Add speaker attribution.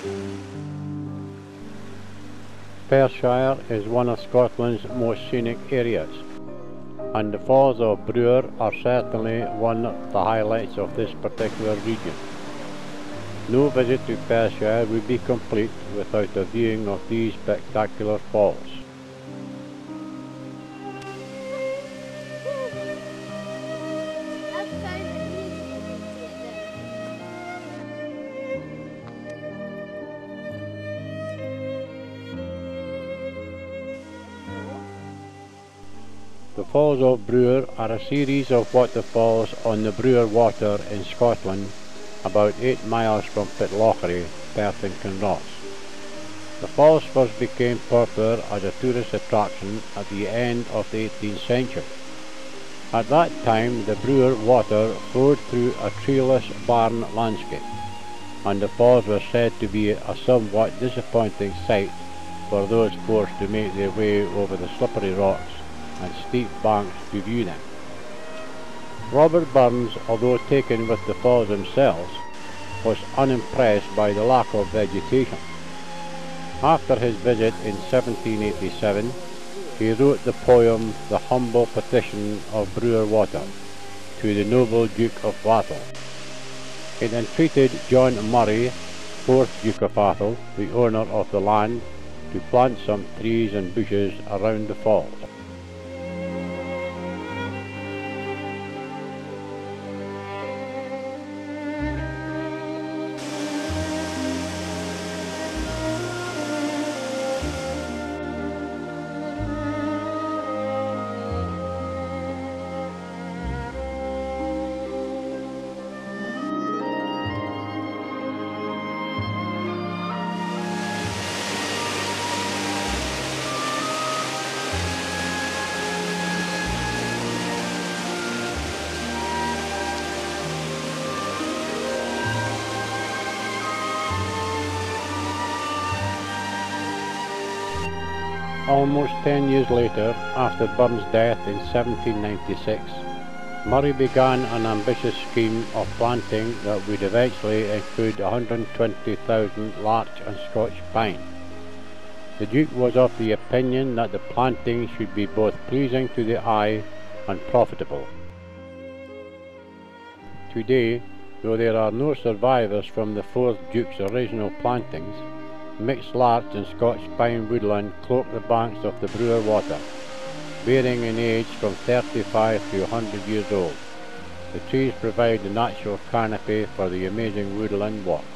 Speaker 1: Perthshire is one of Scotland's most scenic areas, and the Falls of Bruar are certainly one of the highlights of this particular region. No visit to Perthshire would be complete without a viewing of these spectacular falls. The Falls of Bruar are a series of waterfalls on the Bruar Water in Scotland, about 8 miles from Pitlochry, Perth and Kinross. The falls first became popular as a tourist attraction at the end of the 18th century. At that time, the Bruar Water flowed through a treeless barren landscape, and the falls were said to be a somewhat disappointing sight for those forced to make their way over the slippery rocks and steep banks to view them. Robert Burns, although taken with the falls themselves, was unimpressed by the lack of vegetation. After his visit in 1787, he wrote the poem The Humble Petition of Bruar Water to the noble Duke of Atholl. It entreated John Murray, 4th Duke of Atholl, the owner of the land, to plant some trees and bushes around the falls. Almost 10 years later, after Burns' death in 1796, Murray began an ambitious scheme of planting that would eventually include 120,000 larch and Scotch pine. The Duke was of the opinion that the planting should be both pleasing to the eye and profitable. Today, though there are no survivors from the 4th Duke's original plantings, mixed larch and Scotch pine woodland cloak the banks of the Bruar Water, varying in age from 35 to 100 years old. The trees provide the natural canopy for the amazing woodland walk.